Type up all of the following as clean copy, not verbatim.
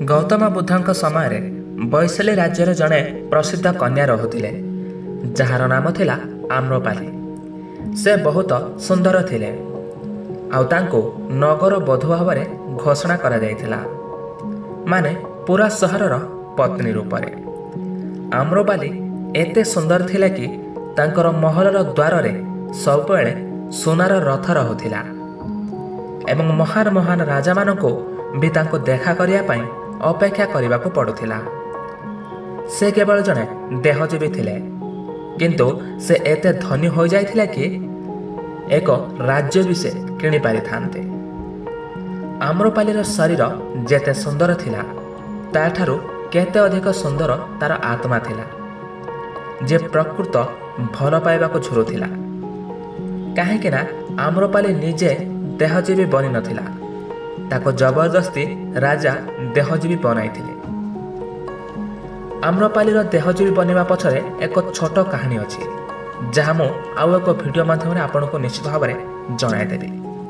गौतम बुद्धଙ୍କ ସମୟରେ ବୈଶାଳୀ ରାଜ୍ୟରେ ଜଣେ ପ୍ରସିଦ୍ଧ କନ୍ୟା ରହୁଥିଲେ, ଯାହାର ନାମ ଥିଲା ଆମ୍ରପାଲି। ସେ ବହୁତ ସୁନ୍ଦର ଥିଲେ, ଆଉ ତାଙ୍କୁ ନଗର ବଧୂ ଭାବରେ ଘୋଷଣା କରାଯାଇଥିଲା, ମାନେ ପୁରା ସହରର ପତ୍ନୀ ରୂପରେ। ଆମ୍ରପାଲି ଏତେ ସୁନ୍ଦର ଥିଲେ କି ତାଙ୍କର ମହଲର ଦ୍ୱାରରେ ସବୁବେଳେ ସୁନାର ରଥ ରହୁଥିଲା ଏବଂ ମହାନ ମହାନ ରାଜାମାନଙ୍କୁ ବି ତାଙ୍କୁ ଦେଖା କରିବା ପାଇଁ ଅପେକ୍ଷା କରିବାକୁ ପଡ଼ୁଥିଲା। ସେ କେବଳ ଜଣେ ଦେହଜୀବୀ ଥିଲେ, କିନ୍ତୁ ସେ ଏତେ ଧନୀ ହୋଇଯାଇଥିଲେ କି ଏକ ରାଜ୍ୟ ବି ସେ କିଣିପାରିଥାନ୍ତେ। ଆମ୍ରପାଲିର ଶରୀର ଯେତେ ସୁନ୍ଦର ଥିଲା, ତାଠାରୁ କେତେ ଅଧିକ ସୁନ୍ଦର ତାର ଆତ୍ମା ଥିଲା, ଯେ ପ୍ରକୃତ ଭଲ ପାଇବାକୁ ଝୁରୁଥିଲା। କାହିଁକିନା ଆମ୍ରପାଲି ନିଜେ ଦେହଜୀବୀ ବନିନଥିଲା, ତାକୁ ଜବରଦସ୍ତି ରାଜା ଦେହଜୀବୀ ବନାଇଥିଲେ। ଆମ୍ରପାଲିର ଦେହଜୀବୀ ବନିବା ପଛରେ ଏକ ଛୋଟ କାହାଣୀ ଅଛି, ଯାହା ମୁଁ ଆଉ ଏକ ଭିଡ଼ିଓ ମାଧ୍ୟମରେ ଆପଣଙ୍କୁ ନିଶ୍ଚିତ ଭାବରେ ଜଣାଇଦେବି।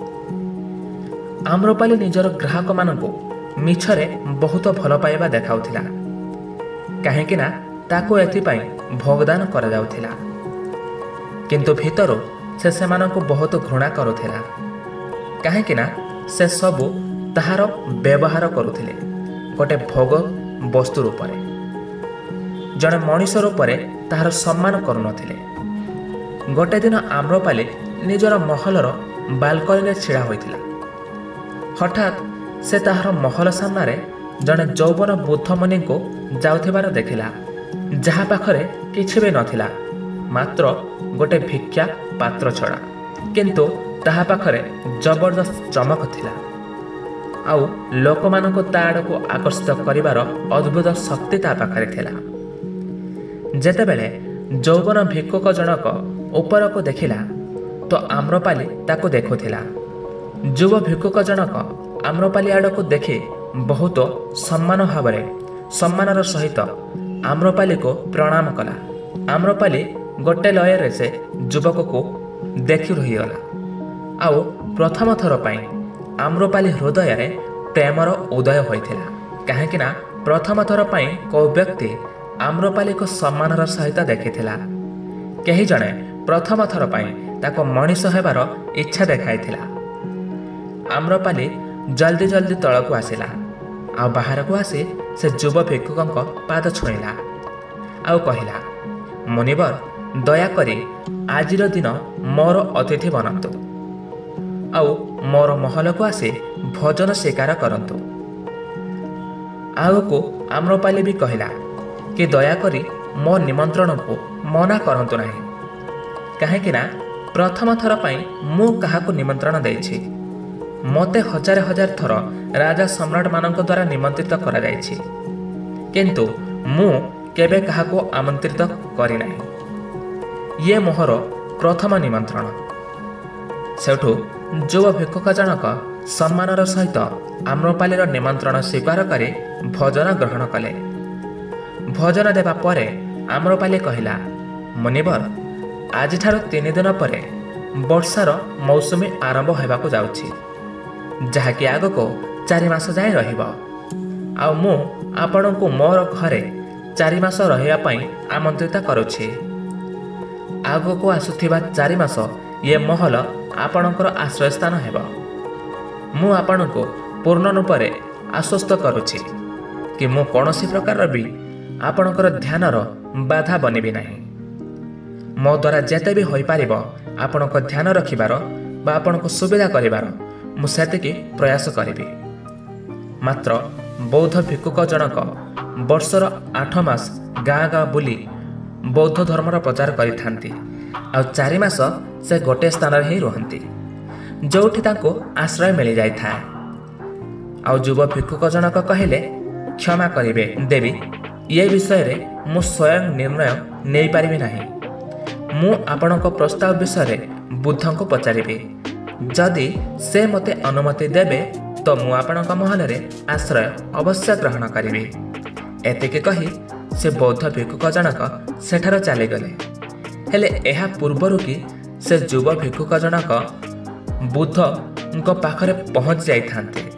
ଆମ୍ରପାଲି ନିଜର ଗ୍ରାହକମାନଙ୍କୁ ମିଛରେ ବହୁତ ଭଲ ପାଇବା ଦେଖାଉଥିଲା, କାହିଁକିନା ତାକୁ ଏଥିପାଇଁ ଭୋଗଦାନ କରାଯାଉଥିଲା। କିନ୍ତୁ ଭିତରୁ ସେ ସେମାନଙ୍କୁ ବହୁତ ଘୃଣା କରୁଥିଲା, କାହିଁକିନା ସେ ସବୁ ତାହାର ବ୍ୟବହାର କରୁଥିଲେ ଗୋଟିଏ ଭୋଗ ବସ୍ତୁ ରୂପରେ। ଜଣେ ମଣିଷ ରୂପରେ ତାହାର ସମ୍ମାନ କରୁନଥିଲେ। ଗୋଟିଏ ଦିନ ଆମ୍ରପାଲି ନିଜର ମହଲର ବାଲକୋନିରେ ଛିଡ଼ା ହୋଇଥିଲା। ହଠାତ୍ ସେ ତାହାର ମହଲ ସାମ୍ନାରେ ଜଣେ ଯୌବନ ବୁଦ୍ଧ ମୁନିଙ୍କୁ ଯାଉଥିବାର ଦେଖିଲା, ଯାହା ପାଖରେ କିଛି ବି ନଥିଲା, ମାତ୍ର ଗୋଟିଏ ଭିକ୍ଷା ପାତ୍ର ଛଡ଼ା। କିନ୍ତୁ ତାହା ପାଖରେ ଜବରଦସ୍ତ ଚମକ ଥିଲା, ଆଉ ଲୋକମାନଙ୍କୁ ତା ଆଡ଼କୁ ଆକର୍ଷିତ କରିବାର ଅଦ୍ଭୁତ ଶକ୍ତି ତା ପାଖରେ ଥିଲା। ଯେତେବେଳେ ଯୌବନ ଭିକ୍ଷୁକ ଜଣକ ଉପରକୁ ଦେଖିଲା, ତ ଆମ୍ରପାଲି ତାକୁ ଦେଖୁଥିଲା। ଯୁବ ଭିକ୍ଷୁକ ଜଣକ ଆମ୍ରପାଲି ଆଡ଼କୁ ଦେଖି ବହୁତ ସମ୍ମାନର ସହିତ ଆମ୍ରପାଲିକୁ ପ୍ରଣାମ କଲା। ଆମ୍ରପାଲି ଗୋଟେ ଲୟରେ ସେ ଯୁବକକୁ ଦେଖି ରହିଗଲା, ଆଉ ପ୍ରଥମ ଥର ପାଇଁ ଆମ୍ରପାଲି ହୃଦୟରେ ପ୍ରେମର ଉଦୟ ହୋଇଥିଲା। କାହିଁକିନା ପ୍ରଥମ ଥର ପାଇଁ କେଉଁ ବ୍ୟକ୍ତି ଆମ୍ରପାଲିକୁ ସମ୍ମାନର ସହିତ ଦେଖିଥିଲା। କେହି ଜଣେ ପ୍ରଥମ ଥର ପାଇଁ ତାକୁ ମଣିଷ ହେବାର ଇଚ୍ଛା ଦେଖାଇଥିଲା। ଆମ୍ରପାଲି ଜଲ୍ଦି ଜଲ୍ଦି ତଳକୁ ଆସିଲା, ଆଉ ବାହାରକୁ ଆସି ସେ ଯୁବ ଭିକ୍ଷୁକଙ୍କ ପାଦ ଛୁଇଁଲା, ଆଉ କହିଲା, ମୁନିବର, ଦୟାକରି ଆଜିର ଦିନ ମୋର ଅତିଥି ବନନ୍ତୁ, ଆଉ ମୋର ମହଲକୁ ଆସି ଭୋଜନ ସ୍ୱୀକାର କରନ୍ତୁ। ଆଗକୁ ଆମ୍ରପାଲି ବି କହିଲା କି ଦୟାକରି ମୋ ନିମନ୍ତ୍ରଣକୁ ମନା କରନ୍ତୁ ନାହିଁ, କାହିଁକିନା ପ୍ରଥମ ଥର ପାଇଁ ମୁଁ କାହାକୁ ନିମନ୍ତ୍ରଣ ଦେଇଛି। ମୋତେ ହଜାର ହଜାର ଥର ରାଜା ସମ୍ରାଟମାନଙ୍କ ଦ୍ୱାରା ନିମନ୍ତ୍ରିତ କରାଯାଇଛି, କିନ୍ତୁ ମୁଁ କେବେ କାହାକୁ ଆମନ୍ତ୍ରିତ କରିନାହିଁ। ଇଏ ମୋର ପ୍ରଥମ ନିମନ୍ତ୍ରଣ। ସେଠୁ ଯୁବ ଭିକ୍ଷୁକ ଜଣକ ସମ୍ମାନର ସହିତ ଆମ୍ରପାଲିର ନିମନ୍ତ୍ରଣ ସ୍ୱୀକାର କରି ଭୋଜନ ଗ୍ରହଣ କଲେ। ଭୋଜନ ଦେବା ପରେ ଆମ୍ରପାଲି କହିଲା, ମୁନିବର, ଆଜିଠାରୁ 3 ଦିନ ପରେ ବର୍ଷାର ମୌସୁମୀ ଆରମ୍ଭ ହେବାକୁ ଯାଉଛି, ଯାହାକି ଆଗକୁ 4 ମାସ ଯାଏଁ ରହିବ, ଆଉ ମୁଁ ଆପଣଙ୍କୁ ମୋର ଘରେ 4 ମାସ ରହିବା ପାଇଁ ଆମନ୍ତ୍ରିତ କରୁଛି। ଆଗକୁ ଆସୁଥିବା 4 ମାସ ଇଏ ମହଲ ଆପଣଙ୍କର ଆଶ୍ରୟସ୍ଥାନ ହେବ। ମୁଁ ଆପଣଙ୍କୁ ପୂର୍ଣ୍ଣ ରୂପରେ ଆଶ୍ୱସ୍ତ କରୁଛି କି ମୁଁ କୌଣସି ପ୍ରକାରର ବି ଆପଣଙ୍କର ଧ୍ୟାନର ବାଧା ବନିବି ନାହିଁ। ମୋ ଦ୍ୱାରା ଯେତେ ବି ହୋଇପାରିବ ଆପଣଙ୍କ ଧ୍ୟାନ ରଖିବାର ବା ଆପଣଙ୍କୁ ସୁବିଧା କରିବାର ମୁଁ ସେତିକି ପ୍ରୟାସ କରିବି। ମାତ୍ର ବୌଦ୍ଧ ଭିକ୍ଷୁକ ଜଣକ ବର୍ଷର 8 ମାସ ଗାଁ ଗାଁ ବୁଲି ବୌଦ୍ଧ ଧର୍ମର ପ୍ରଚାର କରିଥାନ୍ତି, ଆଉ 4 ମାସ ସେ ଗୋଟିଏ ସ୍ଥାନରେ ହିଁ ରୁହନ୍ତି, ଯେଉଁଠି ତାଙ୍କୁ ଆଶ୍ରୟ ମିଳିଯାଇଥାଏ। ଆଉ ଯୁବ ଭିକ୍ଷୁକ ଜଣକ କହିଲେ, କ୍ଷମା କରିବେ ଦେବୀ, ଏ ବିଷୟରେ ମୁଁ ସ୍ୱୟଂ ନିର୍ଣ୍ଣୟ ନେଇପାରିବି ନାହିଁ। ମୁଁ ଆପଣଙ୍କ ପ୍ରସ୍ତାବ ବିଷୟରେ ବୁଦ୍ଧଙ୍କୁ ପଚାରିବି। ଯଦି ସେ ମୋତେ ଅନୁମତି ଦେବେ ତ ମୁଁ ଆପଣଙ୍କ ମହଲରେ ଆଶ୍ରୟ ଅବଶ୍ୟ ଗ୍ରହଣ କରିବି। ଏତିକି କହି ସେ ବୌଦ୍ଧ ଭିକ୍ଷୁକ ଜଣକ ସେଠାରୁ ଚାଲିଗଲେ। ହେଲେ ଏହା ପୂର୍ବରୁ କି ସେ ଯୁବ ଭିକ୍ଷୁକ ଜଣକ ବୁଦ୍ଧଙ୍କ ପାଖରେ ପହଞ୍ଚି ଯାଇଥାନ୍ତି,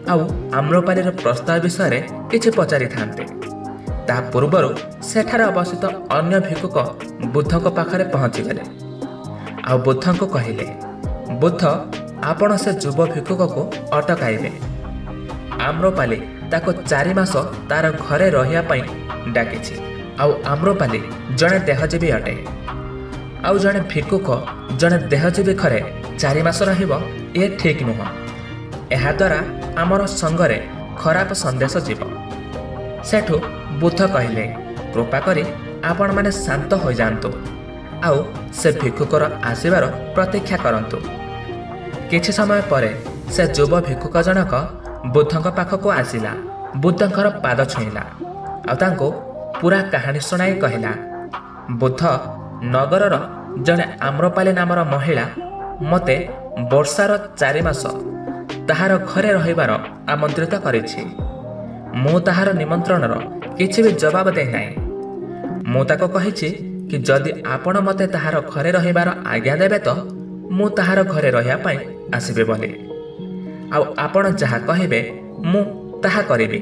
ଆଉ ଆମ୍ରପାଲିର ପ୍ରସ୍ତାବ ବିଷୟରେ କିଛି ପଚାରିଥାନ୍ତେ। ତା ପୂର୍ବରୁ ସେଠାରେ ଅବସ୍ଥିତ ଅନ୍ୟ ଭିକ୍ଷୁକ ବୁଦ୍ଧଙ୍କ ପାଖରେ ପହଞ୍ଚିଗଲେ ଆଉ ବୁଦ୍ଧଙ୍କୁ କହିଲେ, ବୁଦ୍ଧ, ଆପଣ ସେ ଯୁବ ଭିକ୍ଷୁକକୁ ଅଟକାଇବେ। ଆମ୍ରପାଲି ତାକୁ 4 ମାସ ତାର ଘରେ ରହିବା ପାଇଁ ଡାକିଛି। ଆଉ ଆମ୍ରପାଲି ଜଣେ ଦେହଜୀବୀ ଅଟେ। ଆଉ ଜଣେ ଭିକ୍ଷୁକ ଜଣେ ଦେହଜୀବୀ ଘରେ 4 ମାସ ରହିବ, ଏ ଠିକ୍ ନୁହଁ। ଏହାଦ୍ୱାରା ଆମର ସଙ୍ଗରେ ଖରାପ ସନ୍ଦେଶ ଯିବ। ସେଠୁ ବୁଦ୍ଧ କହିଲେ, କୃପା କରି ଆପଣମାନେ ଶାନ୍ତ ହୋଇଯାଆନ୍ତୁ ଆଉ ସେ ଭିକ୍ଷୁକର ଆସିବାର ପ୍ରତୀକ୍ଷା କରନ୍ତୁ। କିଛି ସମୟ ପରେ ସେ ଯୁବ ଭିକ୍ଷୁକ ଜଣକ ବୁଦ୍ଧଙ୍କ ପାଖକୁ ଆସିଲା, ବୁଦ୍ଧଙ୍କର ପାଦ ଛୁଇଁଲା ଆଉ ତାଙ୍କୁ ପୁରା କାହାଣୀ ଶୁଣାଇ କହିଲା, ବୁଦ୍ଧ, ନଗରର ଜଣେ ଆମ୍ରପାଲି ନାମର ମହିଳା ମୋତେ ବର୍ଷାର 4 ମାସ ତାହାର ଘରେ ରହିବାର ଆମନ୍ତ୍ରିତ କରିଛି। ମୁଁ ତାହାର ନିମନ୍ତ୍ରଣର କିଛି ବି ଜବାବ ଦେଇନାହିଁ। ମୁଁ ତାକୁ କହିଛି କି ଯଦି ଆପଣ ମୋତେ ତାହାର ଘରେ ରହିବାର ଆଜ୍ଞା ଦେବେ ତ ମୁଁ ତାହାର ଘରେ ରହିବା ପାଇଁ ଆସିବି ବୋଲି। ଆଉ ଆପଣ ଯାହା କହିବେ ମୁଁ ତାହା କରିବି।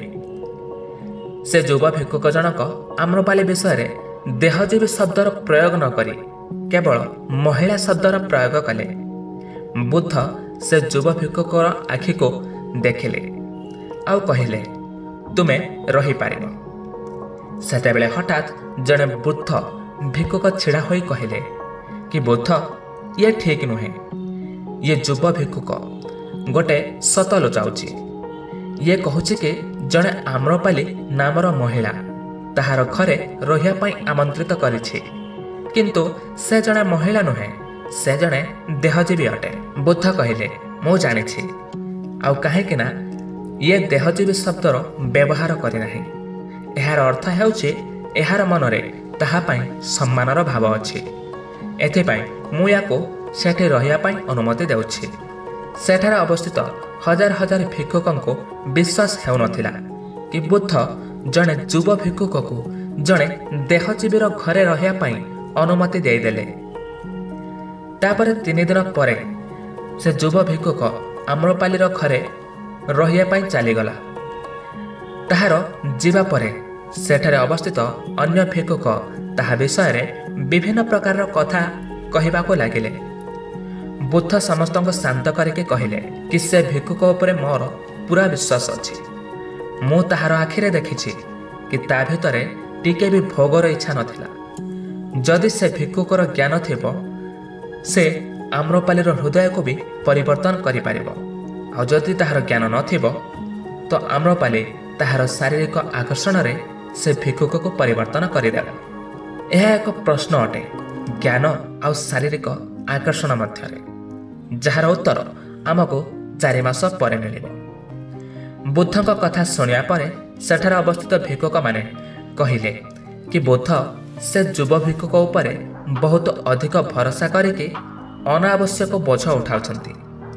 ସେ ଯୁବ ଭିକ୍ଷୁକ ଜଣକ ଆମ୍ରପାଲି ବିଷୟରେ ଦେହଜୀବୀ ଶବ୍ଦର ପ୍ରୟୋଗ ନ କରି କେବଳ ମହିଳା ଶବ୍ଦର ପ୍ରୟୋଗ କଲେ। ବୁଦ୍ଧ ସେ ଯୁବ ଭିକ୍ଷୁକର ଆଖିକୁ ଦେଖିଲେ ଆଉ କହିଲେ, ତୁମେ ରହିପାରିବ। ସେତେବେଳେ ହଠାତ୍ ଜଣେ ବୃଦ୍ଧ ଭିକ୍ଷୁକ ଛିଡ଼ା ହୋଇ କହିଲେ କି ବୁଦ୍ଧ, ଇଏ ଠିକ୍ ନୁହେଁ। ଇଏ ଯୁବ ଭିକ୍ଷୁକ ଗୋଟେ ସତ ଲୁଚାଉଛି। ଇଏ କହୁଛି କି ଜଣେ ଆମ୍ରପାଲି ନାମର ମହିଳା ତାହାର ଘରେ ରହିବା ପାଇଁ ଆମନ୍ତ୍ରିତ କରିଛି, କିନ୍ତୁ ସେ ଜଣେ ମହିଳା ନୁହେଁ, ସେ ଜଣେ ଦେହଜୀବୀ ଅଟେ। ବୁଦ୍ଧ କହିଲେ, ମୁଁ ଜାଣିଛି। ଆଉ କାହିଁକି ନା ଇଏ ଦେହଜୀବୀ ଶବ୍ଦର ବ୍ୟବହାର କରିନାହିଁ। ଏହାର ଅର୍ଥ ହେଉଛି ଏହାର ମନରେ ତାହା ପାଇଁ ସମ୍ମାନର ଭାବ ଅଛି। ଏଥିପାଇଁ ମୁଁ ୟାକୁ ସେଠି ରହିବା ପାଇଁ ଅନୁମତି ଦେଉଛି। ସେଠାରେ ଅବସ୍ଥିତ ହଜାର ହଜାର ଭିକ୍ଷୁକଙ୍କୁ ବିଶ୍ୱାସ ହେଉନଥିଲା କି ବୁଦ୍ଧ ଜଣେ ଯୁବ ଭିକ୍ଷୁକକୁ ଜଣେ ଦେହଜୀବୀର ଘରେ ରହିବା ପାଇଁ ଅନୁମତି ଦେଇଦେଲେ। ତାପରେ 3 ଦିନ ପରେ ସେ ଯୁବ ଭିକ୍ଷୁକ ଆମ୍ରପାଲିର ଘରେ ରହିବା ପାଇଁ ଚାଲିଗଲା। ତାହାର ଯିବା ପରେ ସେଠାରେ ଅବସ୍ଥିତ ଅନ୍ୟ ଭିକ୍ଷୁକ ତାହା ବିଷୟରେ ବିଭିନ୍ନ ପ୍ରକାରର କଥା କହିବାକୁ ଲାଗିଲେ। ବୁଦ୍ଧ ସମସ୍ତଙ୍କୁ ଶାନ୍ତ କରିକି କହିଲେ କି ସେ ଭିକ୍ଷୁକ ଉପରେ ମୋର ପୁରା ବିଶ୍ୱାସ ଅଛି। ମୁଁ ତାହାର ଆଖିରେ ଦେଖିଛି କି ତା ଭିତରେ ଟିକେ ବି ଭୋଗର ଇଚ୍ଛା ନଥିଲା। ଯଦି ସେ ଭିକ୍ଷୁକର ଜ୍ଞାନ ଥିବ, ସେ ଆମ୍ରପାଲିର ହୃଦୟକୁ ବି ପରିବର୍ତ୍ତନ କରିପାରିବ। ଆଉ ଯଦି ତାହାର ଜ୍ଞାନ ନଥିବ ତ ଆମ୍ରପାଲି ତାହାର ଶାରୀରିକ ଆକର୍ଷଣରେ ସେ ଭିକ୍ଷୁକକୁ ପରିବର୍ତ୍ତନ କରିଦେବ। ଏହା ଏକ ପ୍ରଶ୍ନ ଅଟେ, ଜ୍ଞାନ ଆଉ ଶାରୀରିକ ଆକର୍ଷଣ ମଧ୍ୟରେ, ଯାହାର ଉତ୍ତର ଆମକୁ 4 ମାସ ପରେ ମିଳିବ। ବୁଦ୍ଧଙ୍କ କଥା ଶୁଣିବା ପରେ ସେଠାରେ ଅବସ୍ଥିତ ଭିକ୍ଷୁକମାନେ କହିଲେ କି ବୁଦ୍ଧ ସେ ଯୁବ ଭିକ୍ଷୁକ ଉପରେ ବହୁତ ଅଧିକ ଭରସା କରିକି ଅନାବଶ୍ୟକ ବୋଝ ଉଠାଉଛନ୍ତି।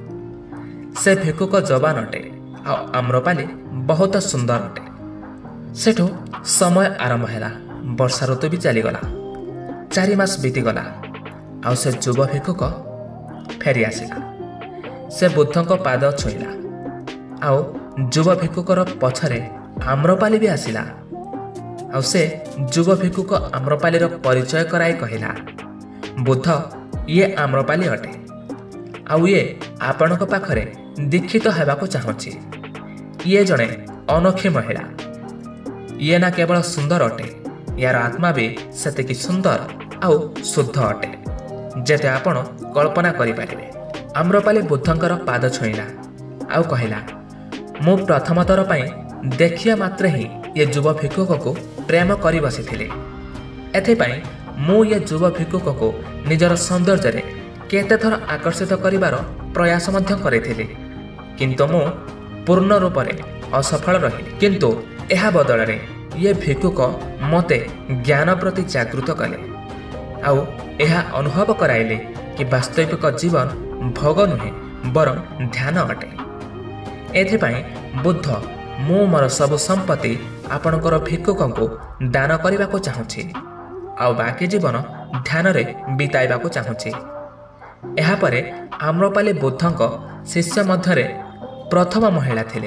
ସେ ଭିକ୍ଷୁକ ଯବାନ ଅଟେ ଆଉ ଆମ୍ରପାଲି ବହୁତ ସୁନ୍ଦର ଅଟେ। ସେଠୁ ସମୟ ଆରମ୍ଭ ହେଲା। ବର୍ଷା ଋତୁ ବି ଚାଲିଗଲା। 4 ମାସ ବିତିଗଲା ଆଉ ସେ ଯୁବ ଭିକ୍ଷୁକ ଫେରି ଆସିଲା। ସେ ବୁଦ୍ଧଙ୍କ ପାଦ ଛୁଇଁଲା ଆଉ ଯୁବ ଭିକ୍ଷୁକର ପଛରେ ଆମ୍ରପାଲି ବି ଆସିଲା। ଆଉ ସେ ଯୁବ ଭିକ୍ଷୁକ ଆମ୍ରପାଲିର ପରିଚୟ କରାଇ କହିଲା, ବୁଦ୍ଧ, ଇଏ ଆମ୍ରପାଲି ଅଟେ ଆଉ ଇଏ ଆପଣଙ୍କ ପାଖରେ ଦୀକ୍ଷିତ ହେବାକୁ ଚାହୁଁଛି। ଇଏ ଜଣେ ଅନୋଖୀ ମହିଳା। ଇଏ ନା କେବଳ ସୁନ୍ଦର ଅଟେ, ୟାର ଆତ୍ମା ବି ସେତିକି ସୁନ୍ଦର ଆଉ ଶୁଦ୍ଧ ଅଟେ ଯେତେ ଆପଣ କଳ୍ପନା କରିପାରିବେ। ଆମ୍ରପାଲି ବୁଦ୍ଧଙ୍କର ପାଦ ଛୁଇଁଲା ଆଉ କହିଲା, ମୁଁ ପ୍ରଥମ ଥର ପାଇଁ ଦେଖିବା ମାତ୍ରେ ହିଁ ଏ ଯୁବ ଭିକ୍ଷୁକକୁ ପ୍ରେମ କରି ବସିଥିଲି। ଏଥିପାଇଁ ମୁଁ ଏ ଯୁବ ଭିକ୍ଷୁକକୁ ନିଜର ସୌନ୍ଦର୍ଯ୍ୟରେ କେତେଥର ଆକର୍ଷିତ କରିବାର ପ୍ରୟାସ ମଧ୍ୟ କରିଥିଲି, କିନ୍ତୁ ମୁଁ ପୂର୍ଣ୍ଣ ରୂପରେ ଅସଫଳ ରହିଲି। କିନ୍ତୁ ଏହା ବଦଳରେ ଏ ଭିକ୍ଷୁକ ମୋତେ ଜ୍ଞାନ ପ୍ରତି ଜାଗୃତ କଲେ ଆଉ ଏହା ଅନୁଭବ କରାଇଲେ କି ବାସ୍ତବିକ ଜୀବନ ଭୋଗ ନୁହେଁ ବରଂ ଧ୍ୟାନ ଅଟେ। ଏଥିପାଇଁ ବୁଦ୍ଧ, ମୁଁ ମୋର ସବୁ ସମ୍ପତ୍ତି ଆପଣଙ୍କର ଭିକ୍ଷୁକଙ୍କୁ ଦାନ କରିବାକୁ ଚାହୁଁଛି ଆଉ ବାକି ଜୀବନ ଧ୍ୟାନରେ ବିତାଇବାକୁ ଚାହୁଁଛି। ଏହାପରେ ଆମ୍ରପାଲି ବୁଦ୍ଧଙ୍କ ଶିଷ୍ୟ ମଧ୍ୟରେ ପ୍ରଥମ ମହିଳା ଥିଲେ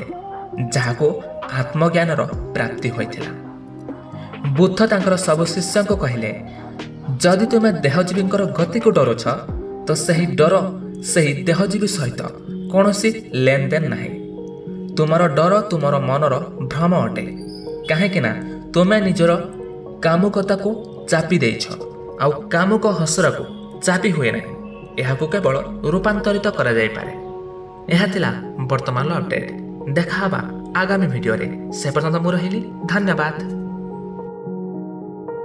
ଯାହାକୁ ଆତ୍ମଜ୍ଞାନର ପ୍ରାପ୍ତି ହୋଇଥିଲା। ବୁଦ୍ଧ ତାଙ୍କର ସବୁ ଶିଷ୍ୟଙ୍କୁ କହିଲେ, ଯଦି ତୁମେ ଦେହଜୀବୀଙ୍କର ଗତିକୁ ଡରୁଛ ତ ସେହି ଡର ସେହି ଦେହଜୀବୀ ସହିତ କୌଣସି ଲେନଦେନ ନାହିଁ। ତୁମର ଡର ତୁମର ମନର ଭ୍ରମ ଅଟେ, କାହିଁକି ନା ତୁମେ ନିଜର କାମୁକତାକୁ ଚାପି ଦେଇଛ, ଆଉ କାମୁକ ହସରାକୁ ଚାପି ହୁଏ ନାହିଁ। ଏହାକୁ କେବଳ ରୂପାନ୍ତରିତ କରାଯାଇପାରେ। ଏହା ଥିଲା ବର୍ତ୍ତମାନର ଅପଡେଟ୍। ଦେଖା ହେବା ଆଗାମୀ ଭିଡ଼ିଓରେ। ସେ ପର୍ଯ୍ୟନ୍ତ ମୁଁ ରହିଲି। ଧନ୍ୟବାଦ।